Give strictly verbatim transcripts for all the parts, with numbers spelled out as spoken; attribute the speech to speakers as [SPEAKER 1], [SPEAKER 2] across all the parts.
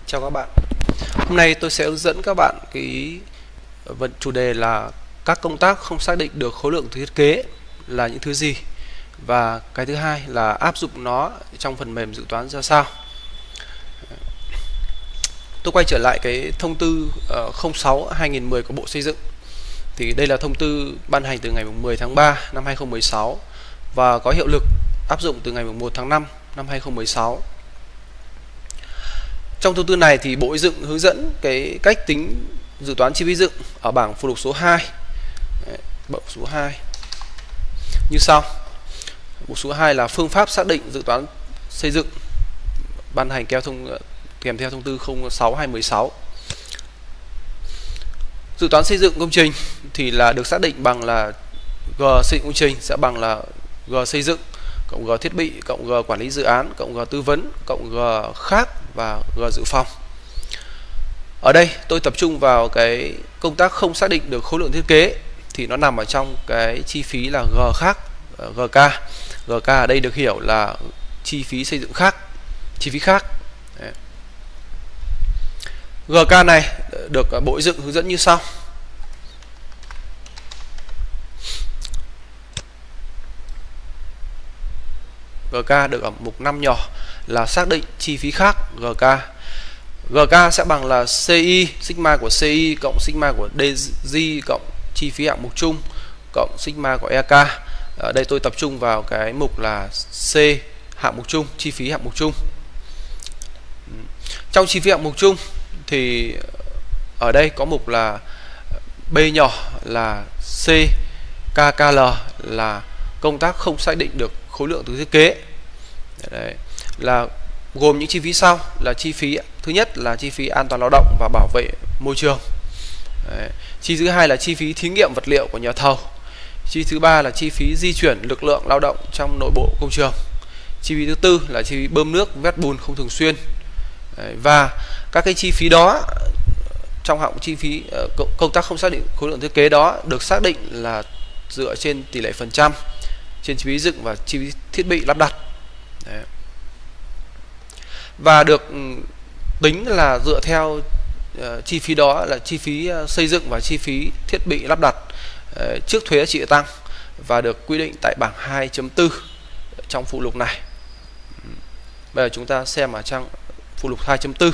[SPEAKER 1] Chào các bạn. Hôm nay tôi sẽ hướng dẫn các bạn cái vận chủ đề là các công tác không xác định được khối lượng thiết kế là những thứ gì, và cái thứ hai là áp dụng nó trong phần mềm dự toán ra sao. Tôi quay trở lại cái thông tư không sáu trên hai nghìn mười của Bộ Xây dựng. Thì đây là thông tư ban hành từ ngày mười tháng ba năm hai nghìn không trăm mười sáu và có hiệu lực áp dụng từ ngày một tháng năm năm hai nghìn không trăm mười sáu. Trong thông tư này thì Bộ Xây dựng hướng dẫn cái cách tính dự toán chi phí dựng ở bảng phụ lục số hai. Đấy, bảng số hai như sau. Mục số hai là phương pháp xác định dự toán xây dựng, ban hành kèm thông kèm theo thông tư không sáu trên hai nghìn không trăm mười sáu. Dự toán xây dựng công trình thì là được xác định bằng là G xây dựng công trình sẽ bằng là G xây dựng cộng G thiết bị cộng G quản lý dự án cộng G tư vấn cộng G khác và G dự phòng. Ở đây tôi tập trung vào cái công tác không xác định được khối lượng thiết kế thì nó nằm ở trong cái chi phí là G khác, G K. G K ở đây được hiểu là chi phí xây dựng khác, chi phí khác. Đấy. G K này được Bộ Xây dựng hướng dẫn như sau. G K được ở mục năm nhỏ là xác định chi phí khác G K. G K sẽ bằng là C I, sigma của C I cộng sigma của D G cộng chi phí hạng mục chung cộng sigma của E K. Ở đây tôi tập trung vào cái mục là C hạng mục chung, chi phí hạng mục chung. Trong chi phí hạng mục chung thì ở đây có mục là B nhỏ là C K K L là công tác không xác định được khối lượng từ thiết kế. Đấy, là gồm những chi phí sau là chi phí thứ nhất là chi phí an toàn lao động và bảo vệ môi trường. Đấy, chi thứ hai là chi phí thí nghiệm vật liệu của nhà thầu. Chi thứ ba là chi phí di chuyển lực lượng lao động trong nội bộ công trường. Chi phí thứ tư là chi phí bơm nước, vét bùn không thường xuyên. Đấy, và các cái chi phí đó trong hạng chi phí uh, công tác không xác định khối lượng thiết kế đó được xác định là dựa trên tỷ lệ phần trăm trên chi phí dựng và chi phí thiết bị lắp đặt. Đấy. Và được tính là dựa theo uh, chi phí đó là chi phí uh, xây dựng và chi phí thiết bị lắp đặt uh, trước thuế giá trị gia tăng và được quy định tại bảng hai chấm bốn trong phụ lục này. Bây giờ chúng ta xem ở trang phụ lục hai chấm bốn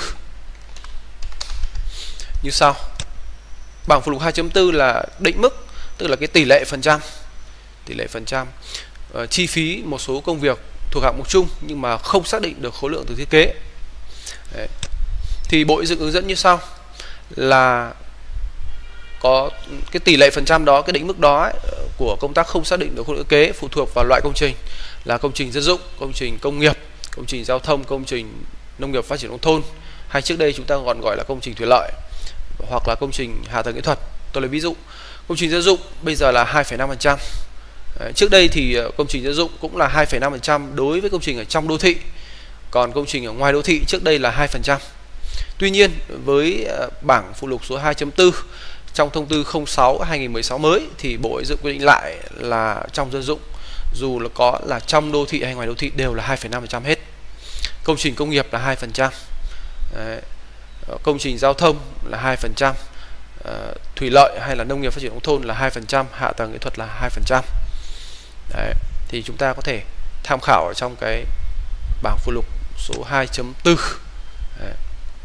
[SPEAKER 1] như sau. Bảng phụ lục hai chấm bốn là định mức, tức là cái tỷ lệ phần trăm, tỷ lệ phần trăm uh, chi phí một số công việc thuộc hạng mục chung nhưng mà không xác định được khối lượng từ thiết kế. Đấy. Thì Bộ Xây dựng hướng dẫn như sau là có cái tỷ lệ phần trăm đó, cái định mức đó ấy, của công tác không xác định được khối lượng thiết kế phụ thuộc vào loại công trình là công trình dân dụng, công trình công nghiệp, công trình giao thông, công trình nông nghiệp phát triển nông thôn, hay trước đây chúng ta còn gọi là công trình thủy lợi hoặc là công trình hạ tầng kỹ thuật. Tôi lấy ví dụ công trình dân dụng bây giờ là hai phẩy năm phần trăm. Trước đây thì công trình dân dụng cũng là hai phẩy năm phần trăm đối với công trình ở trong đô thị, còn công trình ở ngoài đô thị trước đây là hai phần trăm. Tuy nhiên với bảng phụ lục số hai chấm bốn trong thông tư không sáu trên hai nghìn không trăm mười sáu mới thì Bộ Xây dựng quy định lại là trong dân dụng dù là có là trong đô thị hay ngoài đô thị đều là hai phẩy năm phần trăm hết. Công trình công nghiệp là hai phần trăm. Đấy. Công trình giao thông là hai phần trăm. Uh, thủy lợi hay là nông nghiệp phát triển nông thôn là hai phần trăm, hạ tầng kỹ thuật là hai phần trăm. Đấy, thì chúng ta có thể tham khảo ở trong cái bảng phụ lục số hai chấm bốn. Đấy.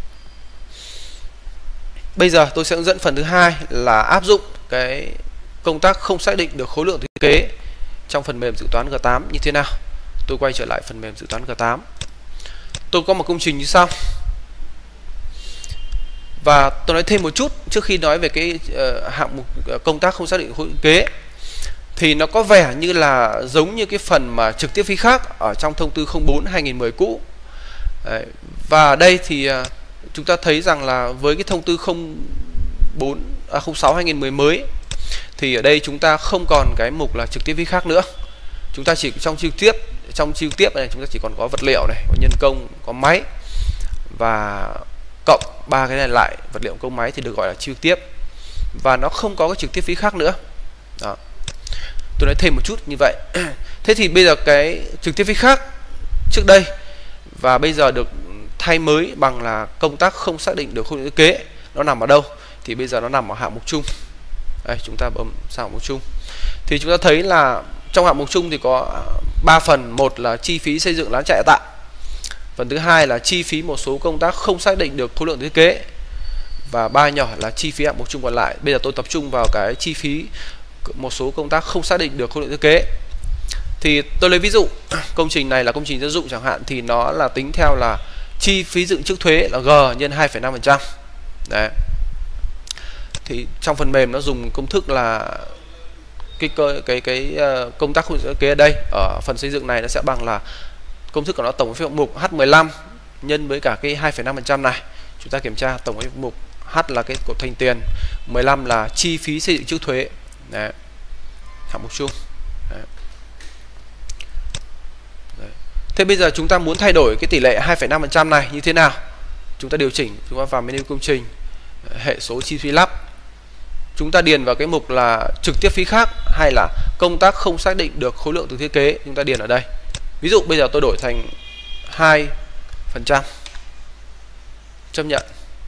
[SPEAKER 1] Bây giờ tôi sẽ hướng dẫn phần thứ hai là áp dụng cái công tác không xác định được khối lượng thiết kế trong phần mềm dự toán G tám như thế nào. Tôi quay trở lại phần mềm dự toán G tám. Tôi có một công trình như sau. Và tôi nói thêm một chút trước khi nói về cái uh, hạng mục uh, công tác không xác định khối lượng thiết kế thì nó có vẻ như là giống như cái phần mà trực tiếp phí khác ở trong thông tư không bốn trên hai nghìn không trăm mười cũ. Đấy. Và ở đây thì uh, chúng ta thấy rằng là với cái thông tư không sáu trên hai nghìn không trăm mười mới thì ở đây chúng ta không còn cái mục là trực tiếp phí khác nữa. Chúng ta chỉ trong chi tiết trong chi tiết này chúng ta chỉ còn có vật liệu này, có nhân công, có máy và cộng ba cái này lại, vật liệu công máy thì được gọi là chi tiếp, và nó không có cái trực tiếp phí khác nữa. Đó. Tôi nói thêm một chút như vậy. Thế thì bây giờ cái trực tiếp phí khác trước đây và bây giờ được thay mới bằng là công tác không xác định được khối lượng thiết kế nó nằm ở đâu, thì bây giờ nó nằm ở hạng mục chung. Đây, chúng ta bấm sang hạng mục chung thì chúng ta thấy là trong hạng mục chung thì có ba phần. Một là chi phí xây dựng lán trại tạm, phần thứ hai là chi phí một số công tác không xác định được khối lượng thiết kế, và ba nhỏ là chi phí hạng mục chung còn lại. Bây giờ tôi tập trung vào cái chi phí một số công tác không xác định được khối lượng thiết kế. Thì tôi lấy ví dụ công trình này là công trình dân dụng chẳng hạn, thì nó là tính theo là chi phí dựng trước thuế là G nhân hai phẩy năm phần trăm. Đấy. Thì trong phần mềm nó dùng công thức là cái cái cái, cái uh, công tác không thiết kế ở đây ở phần xây dựng này nó sẽ bằng là công thức của nó tổng phí hạng mục H mười lăm nhân với cả cái hai phẩy năm phần trăm này. Chúng ta kiểm tra tổng phí hạng mục H là cái cột thành tiền, mười lăm là chi phí xây dựng trước thuế. Đấy. Hạng mục chung. Đấy. Đấy. Thế bây giờ chúng ta muốn thay đổi cái tỷ lệ hai phẩy năm phần trăm này như thế nào? Chúng ta điều chỉnh, chúng ta vào menu công trình, hệ số chi phí lắp. Chúng ta điền vào cái mục là trực tiếp phí khác hay là công tác không xác định được khối lượng từ thiết kế, chúng ta điền ở đây. Ví dụ bây giờ tôi đổi thành hai phần trăm. Chấp nhận.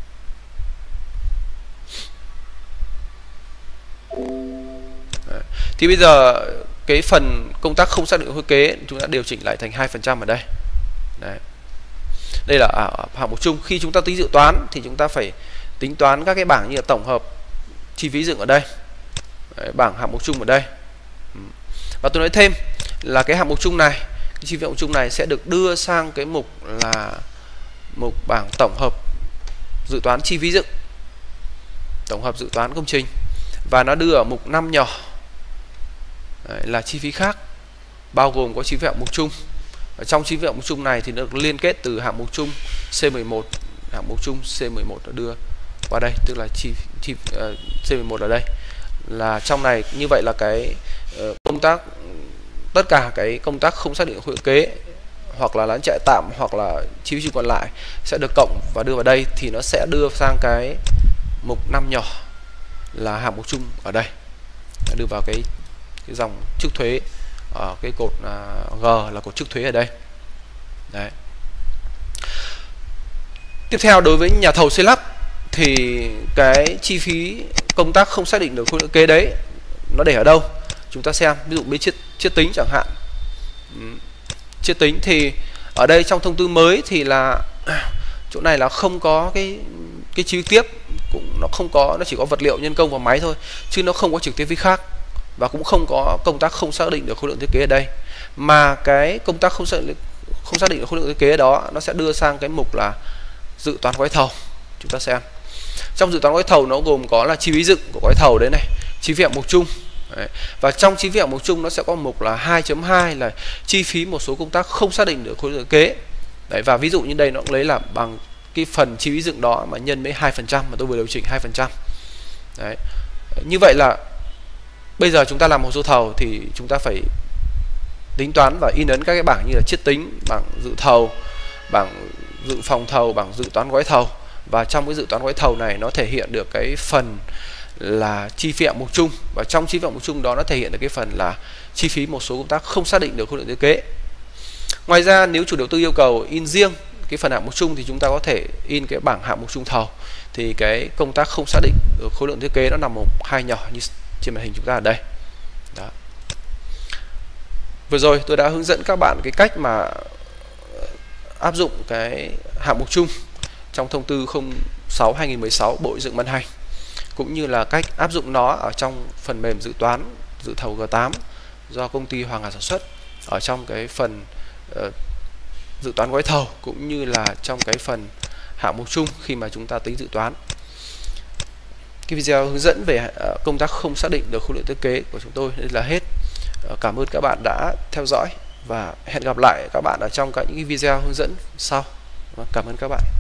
[SPEAKER 1] Đấy. Thì bây giờ cái phần công tác không xác định thiết kế chúng ta điều chỉnh lại thành hai phần trăm ở đây. Đấy. Đây là ở hạng mục chung. Khi chúng ta tính dự toán thì chúng ta phải tính toán các cái bảng như là tổng hợp chi phí dựng ở đây. Đấy, bảng hạng mục chung ở đây. Và tôi nói thêm là cái hạng mục chung này, cái chi phí hạng mục chung này sẽ được đưa sang cái mục là mục bảng tổng hợp dự toán chi phí dựng, tổng hợp dự toán công trình, và nó đưa ở mục năm nhỏ. Đấy, là chi phí khác, bao gồm có chi phí hạng mục chung. Ở trong chi phí hạng mục chung này thì nó được liên kết từ hạng mục chung C mười một, hạng mục chung C mười một nó đưa qua đây, tức là chi, chi uh, C mười một ở đây là trong này. Như vậy là cái uh, công tác, tất cả cái công tác không xác định khối lượng kế hoặc là lán trại tạm hoặc là chi phí chung còn lại sẽ được cộng và đưa vào đây, thì nó sẽ đưa sang cái mục năm nhỏ là hạng mục chung ở đây, đưa vào cái cái dòng trước thuế ở cái cột uh, G là cột trước thuế ở đây. Đấy. Tiếp theo, đối với nhà thầu xây lắp thì cái chi phí công tác không xác định được khối lượng kế đấy nó để ở đâu? Chúng ta xem, ví dụ bên chiết, chiết tính chẳng hạn. Chiết tính thì ở đây trong thông tư mới thì là chỗ này là không có cái cái chi tiếp, cũng nó không có, nó chỉ có vật liệu, nhân công và máy thôi, chứ nó không có trực tiếp phí khác, và cũng không có công tác không xác định được khối lượng thiết kế ở đây. Mà cái công tác không xác định không xác định được khối lượng thiết kế đó nó sẽ đưa sang cái mục là dự toán gói thầu. Chúng ta xem trong dự toán gói thầu nó gồm có là chi phí dựng của gói thầu đấy này, chi phí hạng mục chung. Đấy. Và trong chi phí hạng mục chung nó sẽ có mục là hai chấm hai là chi phí một số công tác không xác định được khối lượng thiết kế. Đấy, và ví dụ như đây nó cũng lấy là bằng cái phần chi phí dựng đó mà nhân với hai phần trăm mà tôi vừa điều chỉnh hai phần trăm. Đấy. Như vậy là bây giờ chúng ta làm hồ sơ thầu thì chúng ta phải tính toán và in ấn các cái bảng như là chiết tính, bảng dự thầu, bảng dự phòng thầu, bảng dự toán gói thầu. Và trong cái dự toán gói thầu này nó thể hiện được cái phần là chi phí hạng mục chung, và trong chi phí hạng mục chung đó nó thể hiện được cái phần là chi phí một số công tác không xác định được khối lượng thiết kế. Ngoài ra nếu chủ đầu tư yêu cầu in riêng cái phần hạng mục chung thì chúng ta có thể in cái bảng hạng mục chung thầu, thì cái công tác không xác định được khối lượng thiết kế nó nằm một hai nhỏ như trên màn hình chúng ta ở đây. Đó. Vừa rồi tôi đã hướng dẫn các bạn cái cách mà áp dụng cái hạng mục chung trong thông tư không sáu hai nghìn mười sáu Bộ Xây dựng ban hành, cũng như là cách áp dụng nó ở trong phần mềm dự toán dự thầu G tám do công ty Hoàng Hà sản xuất, ở trong cái phần uh, dự toán gói thầu, cũng như là trong cái phần hạng mục chung khi mà chúng ta tính dự toán. Cái video hướng dẫn về uh, công tác không xác định được khối lượng thiết kế của chúng tôi đây là hết. Uh, cảm ơn các bạn đã theo dõi và hẹn gặp lại các bạn ở trong các những video hướng dẫn sau. Cảm ơn các bạn.